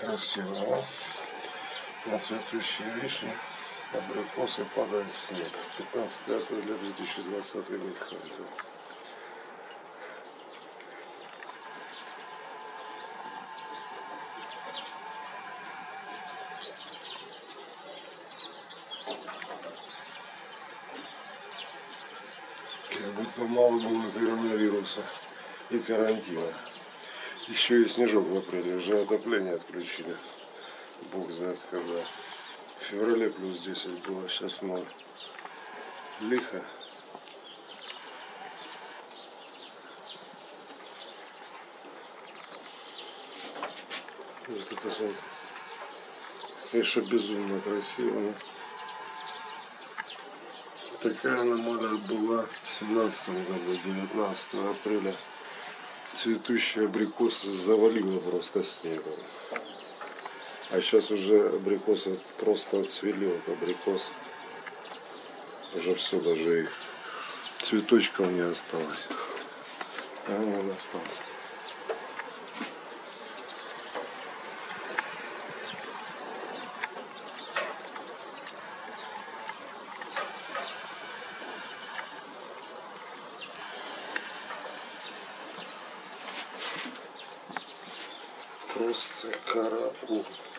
Красиво. На цветущие вишни, абрикосы, падает снег. 15 апреля 2020 год, Харьков. Как будто мало было коронавируса и карантина. Еще и снежок в апреле, уже отопление отключили. Бог знает когда. В феврале плюс 10 было, сейчас 0. Лихо. Вот это вот, конечно, безумно красиво. Такая аномалия была в 17 году, 19 апреля. Цветущие абрикосы завалило просто снегом. А сейчас уже абрикосы просто отцвели, вот абрикос. Уже все, даже и цветочков не осталось. А он остался. Просто караул.